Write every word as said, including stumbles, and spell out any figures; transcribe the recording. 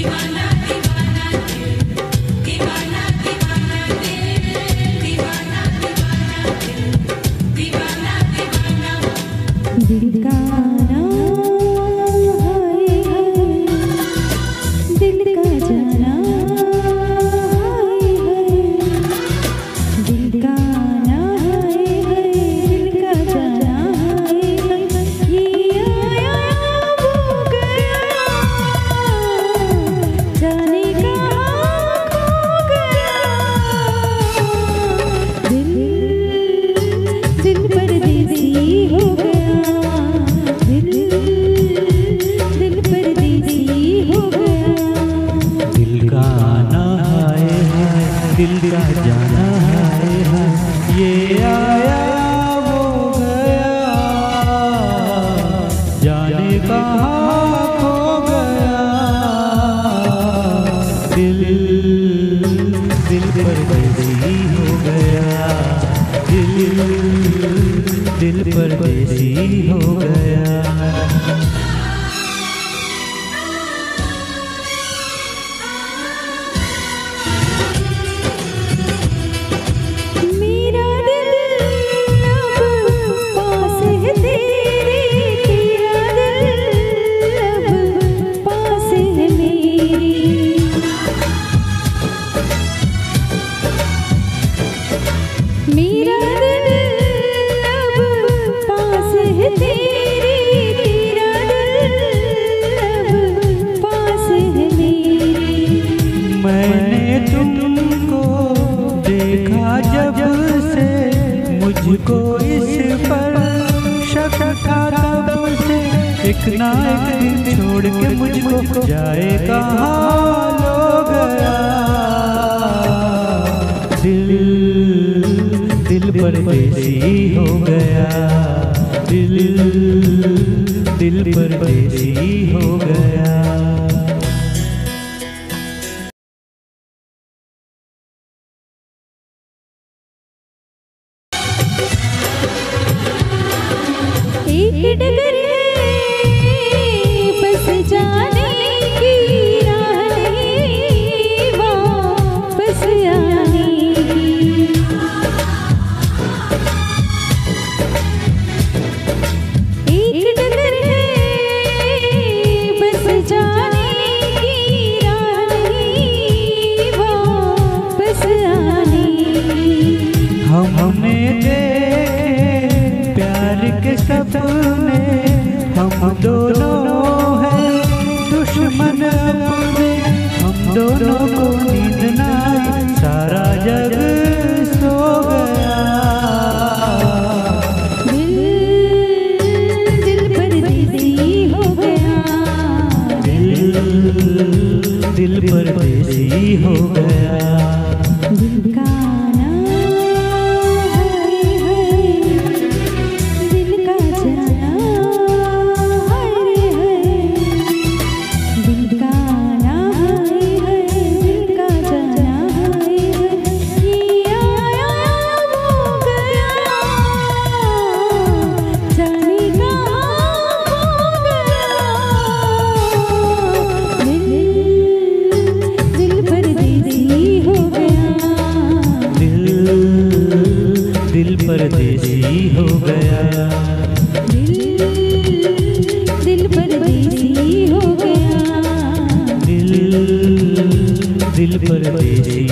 दिल का जाना है, ये आया वो गया, जाने कहाँ खो गया। दिल दिल परदेसी हो गया, दिल दिल परदेसी हो गया। मेरा दिल अब पास है तेरे, तेरा दिल अब पास है मेरे। मैंने तुमको देखा जब से, मुझको इस पर शक था तब से। एक ना एक दिन छोड़ के मुझको जाए कहाँ लो गया। दिल दिल परदेसी हो गया, दिल दिल परदेसी हो गया। एक डगर है बस जाने की राह नहीं, वापस आने की। एक डगर है बस जाने की राह नहीं, वापस आने की। हम हमने के सपने, हम दोनों हैं दुश्मन अपने। हम दोनों को नींद ना आई, सारा जग सो गया। दिल दिल परदेसी हो गया, दिल दिल परदेसी हो गया। दिल का दिल परदेसी हो गया, दिल दिल परदेसी हो गया, दिल दिल परदेसी